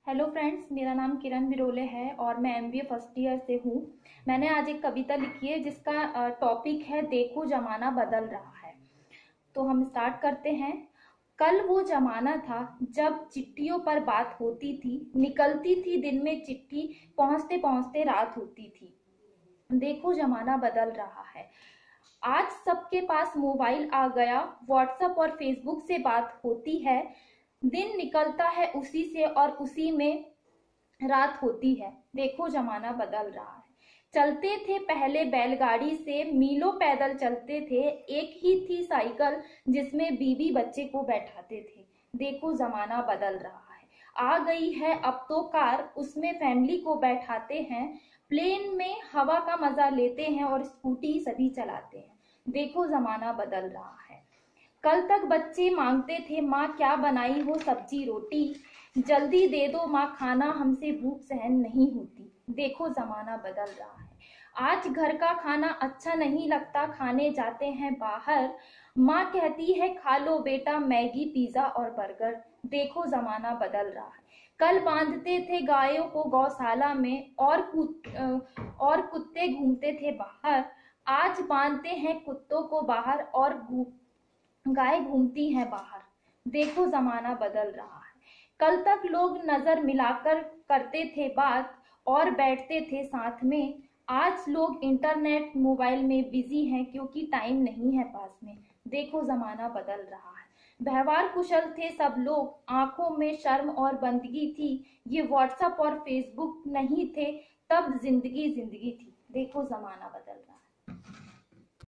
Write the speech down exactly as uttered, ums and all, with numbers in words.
Hello friends, मेरा नाम किरण बिरोले है और मैं एमबीए फर्स्ट ईयर से हूँ। मैंने आज एक कविता लिखी है जिसका टॉपिक है देखो जमाना बदल रहा है। तो हम स्टार्ट करते हैं। कल वो जमाना था जब चिट्ठियों पर बात होती थी, निकलती थी दिन में चिट्ठी, पहुंचते पहुंचते रात होती थी। देखो जमाना बदल रहा है। आज सबके पास मोबाइल आ गया, व्हाट्सएप और फेसबुक से बात होती है, दिन निकलता है उसी से और उसी में रात होती है। देखो जमाना बदल रहा है। चलते थे पहले बैलगाड़ी से, मीलों पैदल चलते थे, एक ही थी साइकिल जिसमें बीबी बच्चे को बैठाते थे। देखो जमाना बदल रहा है। आ गई है अब तो कार, उसमें फैमिली को बैठाते हैं, प्लेन में हवा का मजा लेते हैं और स्कूटी सभी चलाते हैं। देखो जमाना बदल रहा है। कल तक बच्चे मांगते थे माँ क्या बनाई हो सब्जी रोटी, जल्दी दे दो माँ खाना, हमसे भूख सहन नहीं होती। देखो जमाना बदल रहा है। आज घर का खाना अच्छा नहीं लगता, खाने जाते हैं बाहर, माँ कहती है खा लो बेटा मैगी पिज्जा और बर्गर। देखो जमाना बदल रहा है। कल बांधते थे गायों को गौशाला में और कुत, और कुत्ते घूमते थे बाहर, आज बांधते हैं कुत्तों को बाहर और गाय घूमती हैं बाहर। देखो जमाना बदल रहा है। कल तक लोग नजर मिलाकर करते थे बात और बैठते थे साथ में, आज लोग इंटरनेट मोबाइल में बिजी हैं क्योंकि टाइम नहीं है पास में। देखो जमाना बदल रहा है। व्यवहार कुशल थे सब लोग, आंखों में शर्म और बंदगी थी, ये व्हाट्सएप और फेसबुक नहीं थे तब जिंदगी जिंदगी थी। देखो जमाना बदल रहा है।